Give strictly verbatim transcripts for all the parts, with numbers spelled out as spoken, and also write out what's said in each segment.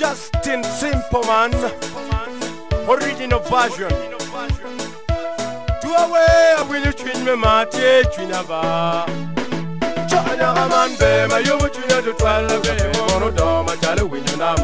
Justin Simpleman, original version. To away, I will train me, Mate, Trinava. China man, be my young tuna to twelve, Mono, my child, win your name.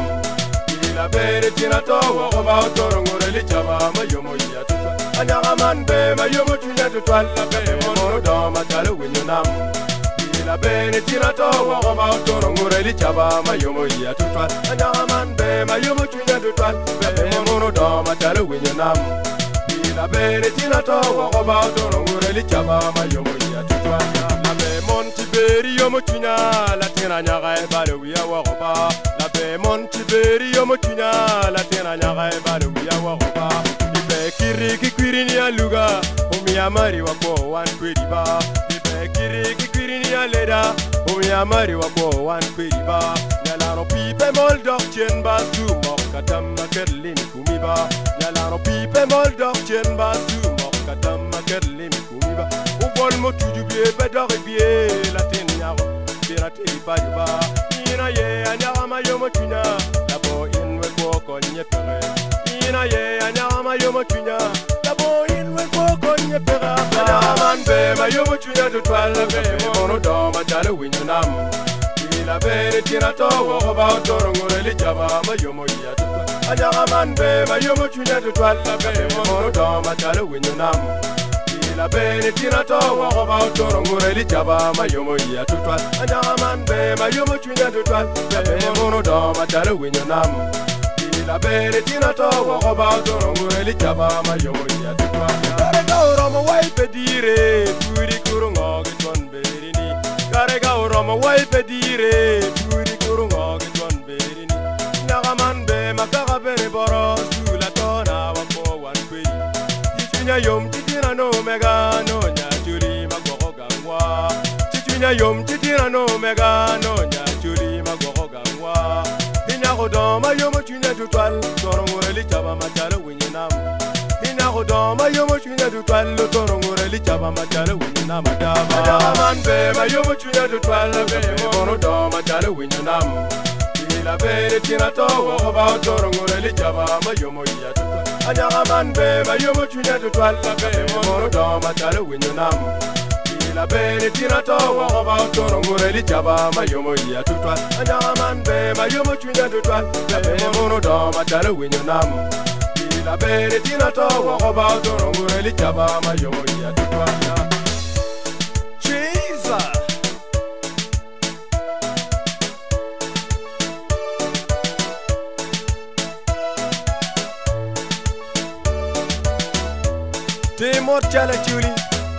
La bere tinato about Torongorelli Chava, my yomo yatu. Anyaman be my yomo tuna to twelve, Mono, my child, win your name. La bene tirato about Torongorelli Chava, my yomo yatu. Anyaman be my yomo tuna to twelve, Mono, my child, win your name. La bene tirato about Torongorelli Chava, my yomo yatu. Montiberi yomotunya la tena nyaga bale wiya waroba la be Montiberi yomotunya la tena nyaga bale wiya waroba ibe kiriki kwirini ya luga umi amari wako wan kwediba ibe kiriki kwirini ya leda umi amari wako wan kwediba nyalano pipe moldok chen basu mokatam makerlimi kumiba nyalano pipe moldok chen basu mokatam makerlimi kumiba Ubol mo tuju bie bedor bie la tenyaro tira tiri bajuba ina ye anya ma yomo tunya la bo in we ko ko nye pere ina ye anya ma yomo tunya la bo in we ko ko nye pere anya man be ma yomo tunya to twala be mono do ma jale winyunam ila be tira to wo ba Torongorelli Chava ma yomo ya to anya man be ma yomo tunya to twala be mono do ma jale winyunam La bene tirato wa ba Torongorelli Chava ma yomo ya tutwa anyaman be ma yomo chunya tutwa be mono do ma tare winyonam la bene tirato wa ba Torongorelli Chava ma yomo ya tutwa kare ga oromo wai pedire furi kurungo giton berini kare ga oromo wai pedire furi kurungo giton berini nagaman be makara bene boro sula tona wa ko wan kwe tichunya yom titina no mega no nya churi magoko gangwa tichunya yom titina no mega no nya churi magoko gangwa inya godo ma yomo chunya tutwal Torongorelli Chava matale winyinam inya godo ma yomo chunya tutwal Torongorelli Chava matale winyinam daba man be ma yomo chunya tutwal be mono do matale winyinam la bere tirato wa ba Torongorelli Chava ma yomo ya tutwa anya man be ma yomo chunya tutwal be mono do matale winyunam la bere tirato wa ba Torongorelli Chava ma yomo ya tutwa anya man be ma yomo chunya tutwal be mono do matale winyunam la bere tirato wa ba Torongorelli Chava ma yomo ya tutwa Jesus Timor Chala Julie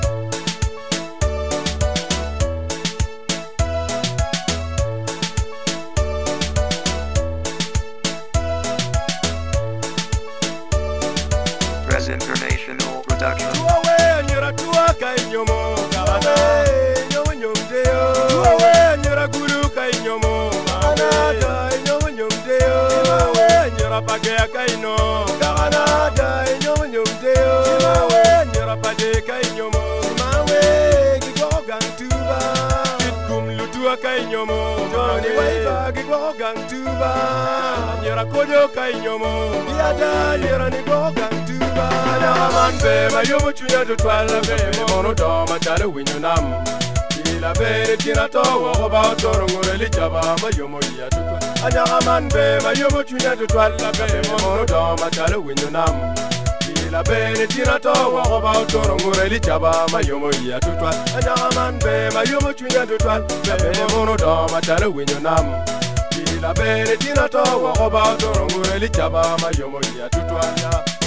Press International Production. Tuawe nyura tua kai nyomo kana nyomo nyomdeo Tuawe nyura guru kai nyomo kana dai nyomo nyomdeo Tuawe nyura page kai no kana dai nyomo nyomdeo Tuawe nyura page kai nyomo Mawe gigo gantuba Kitkum lutua kai nyomo Johnny Waiba gigo gantuba Nyura kojo kai nyomo Yada nyura nigo gantuba Man be ma yomo chunya to twala be mono do ma tare winyunam la bere tirato wa ba Torongorelli Chava ma yomo ya tutwa anya man be ma yomo chunya to twala be mono do ma tare winyunam la bere tirato wa ba Torongorelli Chava ma yomo ya tutwa anya man be ma yomo chunya to twala be mono do ma tare winyunam la bere tirato wa ba Torongorelli Chava ma yomo ya tutwa